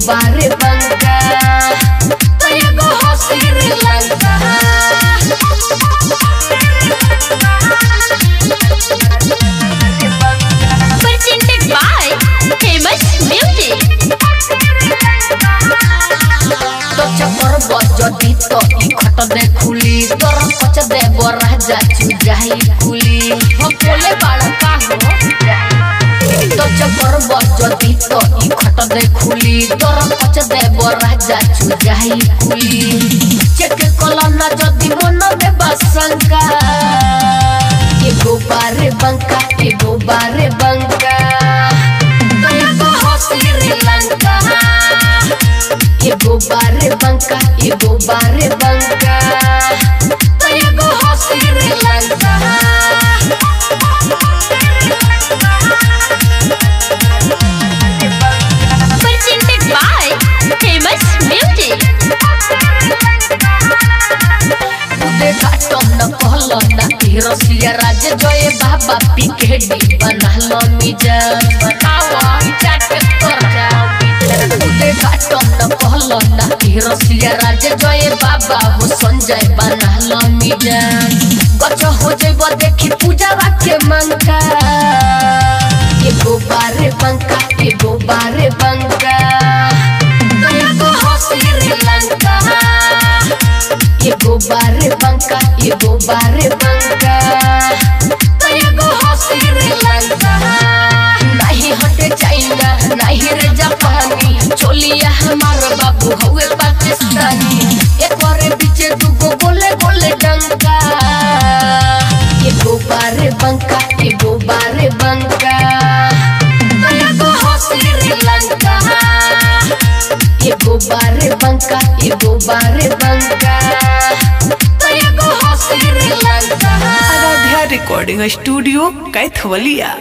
बारे बंका एगो हो Sri Lanka. Presented by Famous Music। तो चक्कर बजदी तो खट दे खुली तोर पच दे राजा चुजाई खुली हो बोले बाड़ा का हो। तो चक्कर बजदी तो खट दे खुली तोर पच दे राजा चुजाई खुली चेक कलना जदी मन दे बसंका एगो बारे बंका एगो बारे बंका एगो हो श्रीलंका। एगो बारे बंका एगो बारे बंका एगो हो Sri Lanka. Presented by Famous Music। घाटो न कहलो ना रसिया राज जय बाबा पिकेडी बनहलो मिजान बनावा चाट कर घाटो न कहलो ना रसिया राज जय बाबा हो संजय बनहलो मिजान गच हो जइबो देखी पूजा के मंका एगो बारे बंका एगो बारे बंका एगो हो श्रीलंका। एगो बारे बंका एगो बारे बंका एगो हो श्रीलंका। नहीं हटे चाइना नहीं रे जापानी चोलिया हमार बाबू हवे पाकिस्तानी एक बारे पीछे दुगो बोले बोले डंका एगो बारे बंका एगो बारे बंका एगो हो श्रीलंका। एगो बारे बंका एगो बारे बंका एगो हो श्रीलंका। Aradhya recording studio Kaithwalia.